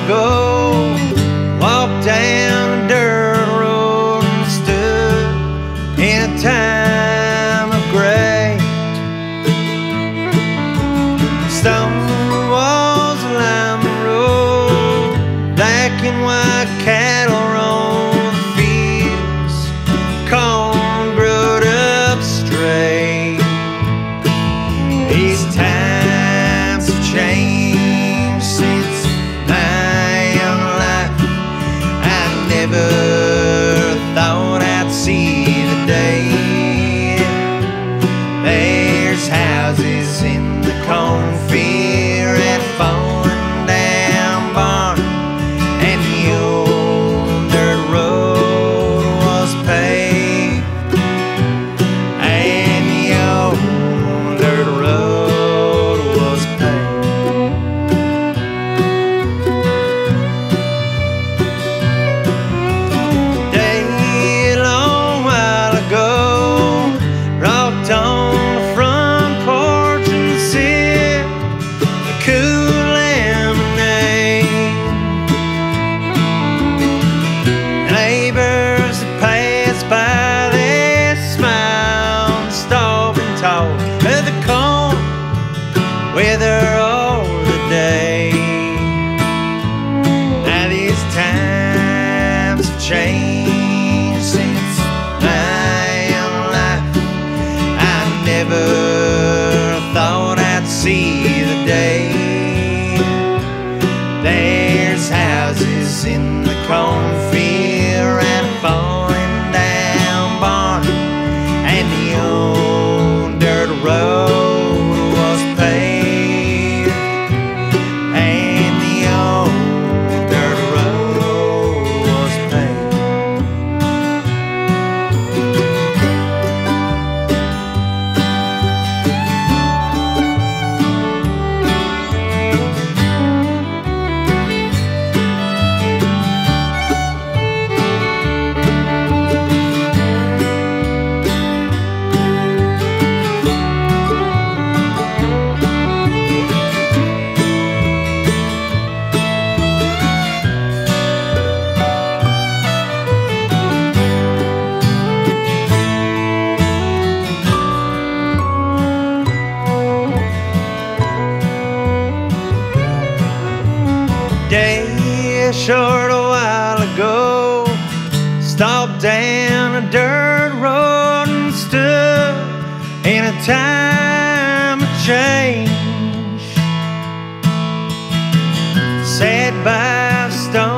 ago, walked down a dirt road and stood in a time of great. Stonewalls line the road, black and white cattle roam the fields, corn growed up straight. These times have changed since my young life. I never thought I'd see the day. There's houses in the cornfield and a falling down barn, and the old dirt road was paved, and the old dirt road was paved. Day a long while ago, rocked on the front porch and sipped a cool lemonade. Neighbors that passed by, they smiled and stopped and talked of the corn weather all the day. Now these times have changed since my young life. I never thought I'd see the day. There's houses in the cornfield and a falling down barn, and the old dirt road was paved, and the old dirt road was paved. Day a short while ago, stopped down a dirt road and stood in a time of change. Sat by a stone